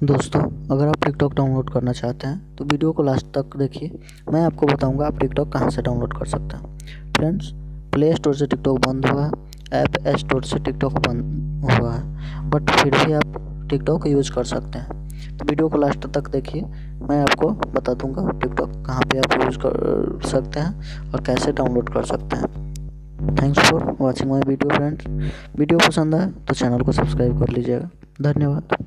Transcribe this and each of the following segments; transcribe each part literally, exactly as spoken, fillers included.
दोस्तों, अगर आप टिकटॉक डाउनलोड करना चाहते हैं तो वीडियो को लास्ट तक देखिए। मैं आपको बताऊंगा आप टिकटॉक कहां से डाउनलोड कर सकते हैं। फ्रेंड्स, प्ले स्टोर से टिकटॉक बंद हुआ है, ऐप स्टोर से टिकटॉक बंद हुआ है, बट फिर भी आप टिकटॉक यूज़ कर सकते हैं। तो वीडियो को लास्ट तक देखिए, मैं आपको बता दूंगा टिकटॉक कहाँ पे आप यूज़ कर सकते हैं और कैसे डाउनलोड कर सकते हैं। Thanks for watching my video friends. Video पसंद आए तो चैनल को सब्सक्राइब कर लीजिएगा। धन्यवाद।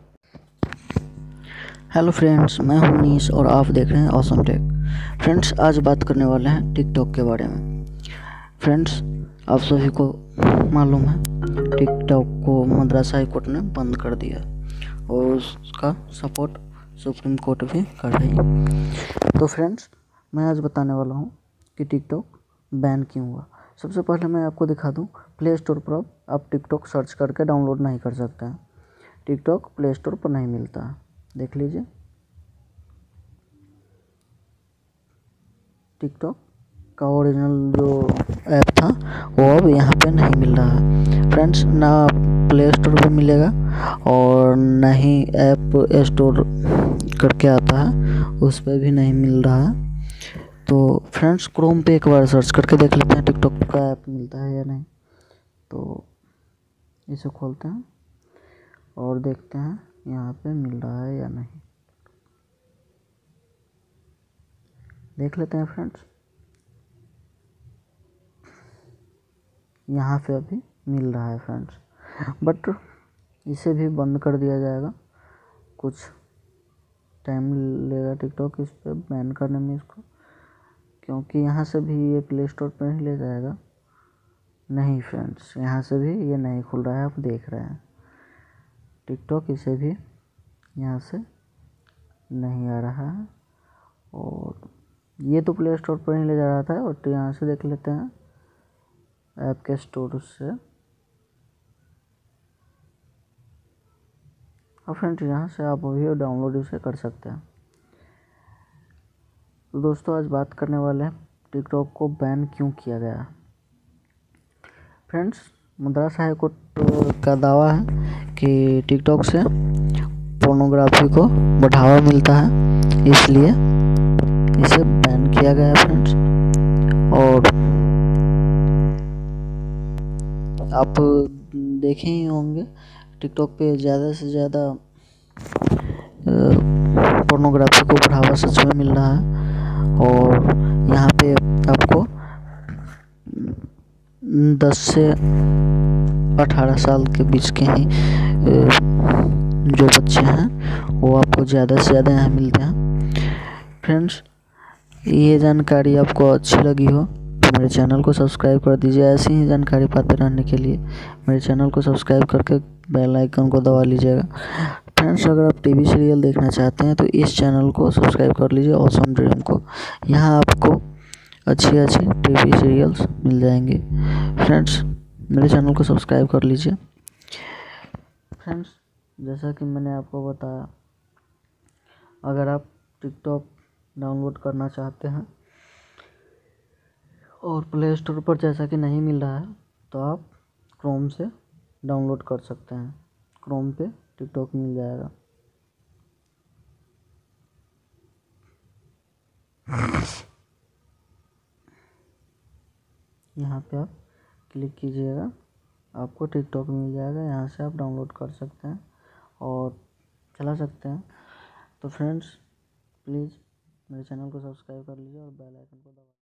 हेलो फ्रेंड्स, मैं हूं नीस और आप देख रहे हैं ऑसम टेक। फ्रेंड्स, आज बात करने वाले हैं टिकटॉक के बारे में। फ्रेंड्स, आप सभी को मालूम है टिकटॉक को मद्रास हाई कोर्ट ने बंद कर दिया और उसका सपोर्ट सुप्रीम कोर्ट भी कर रही है। तो फ्रेंड्स, मैं आज बताने वाला हूं कि टिकटॉक बैन क्यों हुआ। सबसे पहले मैं आपको दिखा दूं, प्ले स्टोर पर आप टिकटॉक सर्च करके डाउनलोड नहीं कर सकते हैं। टिकटॉक प्ले स्टोर पर नहीं मिलता है, देख लीजिए। टिकटॉक का ओरिजिनल जो ऐप था वो अब यहाँ पे नहीं मिल रहा है फ्रेंड्स। ना प्ले स्टोर पे मिलेगा और ना ही ऐप स्टोर करके आता है, उस पर भी नहीं मिल रहा है। तो फ्रेंड्स, क्रोम पे एक बार सर्च करके देख लेते हैं टिकटॉक का ऐप मिलता है या नहीं। तो इसे खोलते हैं और देखते हैं यहाँ पे मिल रहा है या नहीं। देख लेते हैं फ्रेंड्स, यहाँ पे अभी मिल रहा है फ्रेंड्स, बट इसे भी बंद कर दिया जाएगा। कुछ टाइम लेगा टिकटॉक इस पर बैन करने में इसको, क्योंकि यहाँ से भी ये प्ले स्टोर पर ही ले जाएगा। नहीं फ्रेंड्स, यहाँ से भी ये नहीं खुल रहा है, आप देख रहे हैं टिकटॉक इसे भी यहाँ से नहीं आ रहा है। और ये तो प्ले स्टोर पर ही ले जा रहा था, और तो यहाँ से देख लेते हैं ऐप के स्टोर से। और फ्रेंड्स, यहाँ से आप भी डाउनलोड इसे कर सकते हैं। तो दोस्तों, आज बात करने वाले हैं टिकटॉक को बैन क्यों किया गया। फ्रेंड्स, मद्रास हाई कोर्ट का दावा है कि टिकटॉक से पोर्नोग्राफी को बढ़ावा मिलता है, इसलिए इसे बैन किया गया फ्रेंड्स। और आप देखे ही होंगे टिकटॉक पे ज़्यादा से ज़्यादा पोर्नोग्राफी को बढ़ावा सच में मिल रहा है। और यहाँ पे आपको दस से अठारह साल के बीच के ही जो बच्चे हैं वो आपको ज़्यादा से ज़्यादा यहाँ मिलते हैं। फ्रेंड्स, ये जानकारी आपको अच्छी लगी हो तो मेरे चैनल को सब्सक्राइब कर दीजिए। ऐसी ही जानकारी पाते रहने के लिए मेरे चैनल को सब्सक्राइब करके बेल आइकन को दबा लीजिएगा। फ्रेंड्स, अगर आप टीवी सीरियल देखना चाहते हैं तो इस चैनल को सब्सक्राइब कर लीजिए, ऑसम ड्रीम को। यहाँ आपको अच्छी अच्छी टीवी सीरियल्स मिल जाएंगे। फ्रेंड्स, मेरे चैनल को सब्सक्राइब कर लीजिए। फ्रेंड्स, जैसा कि मैंने आपको बताया, अगर आप टिकटॉक डाउनलोड करना चाहते हैं और प्ले स्टोर पर जैसा कि नहीं मिल रहा है, तो आप क्रोम से डाउनलोड कर सकते हैं। क्रोम पे टिकटॉक मिल जाएगा। यहाँ पे आप क्लिक कीजिएगा, आपको टिकटॉक मिल जाएगा। यहाँ से आप डाउनलोड कर सकते हैं और चला सकते हैं। तो फ्रेंड्स, प्लीज़ मेरे चैनल को सब्सक्राइब कर लीजिए और बेल आइकन को दबा